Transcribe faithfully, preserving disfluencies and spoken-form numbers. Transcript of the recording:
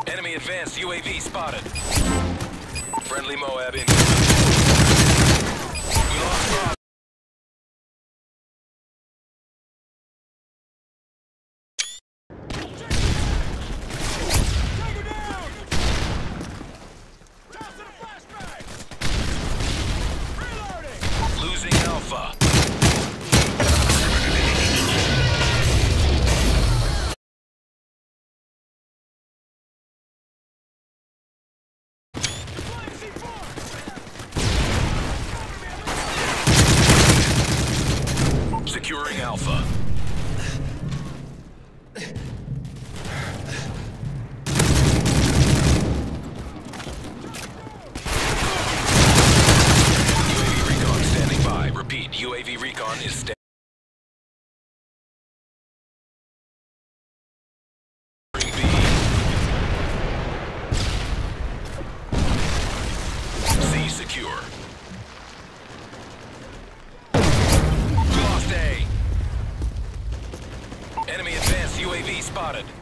Enemy advanced U A V spotted. Friendly Moab in. We lost Bravo. Losing Alpha. Securing Alpha. U A V recon standing by. Repeat, U A V recon is standing. C secure. We lost A. Enemy advanced U A V spotted.